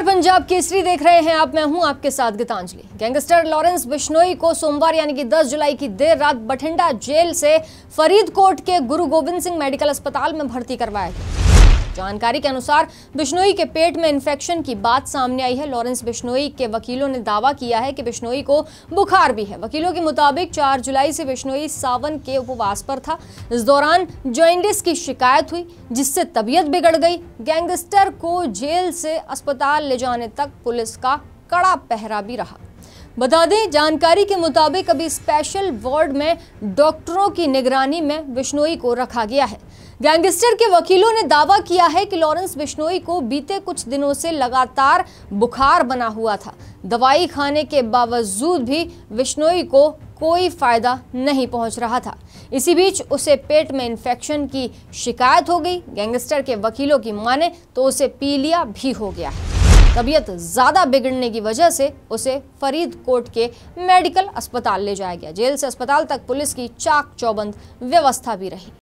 पंजाब केसरी देख रहे हैं आप। मैं हूं आपके साथ गीतांजलि। गैंगस्टर लॉरेंस बिश्नोई को सोमवार यानी कि 10 जुलाई की देर रात बठिंडा जेल से फरीदकोट के गुरु गोविंद सिंह मेडिकल अस्पताल में भर्ती करवाया गया। जानकारी के अनुसार बिश्नोई के पेट में इन्फेक्शन की बात सामने आई है। लॉरेंस बिश्नोई के वकीलों ने दावा किया है कि बिश्नोई को बुखार भी है। वकीलों के मुताबिक 4 जुलाई से बिश्नोई सावन के उपवास पर था। इस दौरान जॉइंडिस की शिकायत हुई, जिससे तबीयत बिगड़ गई। गैंगस्टर को जेल से अस्पताल ले जाने तक पुलिस का कड़ा पहरा भी रहा। बता दें, जानकारी के मुताबिक अभी स्पेशल वार्ड में डॉक्टरों की निगरानी में बिश्नोई को रखा गया है। गैंगस्टर के वकीलों ने दावा किया है कि लॉरेंस बिश्नोई को बीते कुछ दिनों से लगातार बुखार बना हुआ था। दवाई खाने के बावजूद भी बिश्नोई को कोई फायदा नहीं पहुंच रहा था। इसी बीच उसे पेट में इन्फेक्शन की शिकायत हो गई। गैंगस्टर के वकीलों की माने तो उसे पीलिया भी हो गया है। तबीयत ज्यादा बिगड़ने की वजह से उसे फरीदकोट के मेडिकल अस्पताल ले जाया गया। जेल से अस्पताल तक पुलिस की चाक चौबंद व्यवस्था भी रही।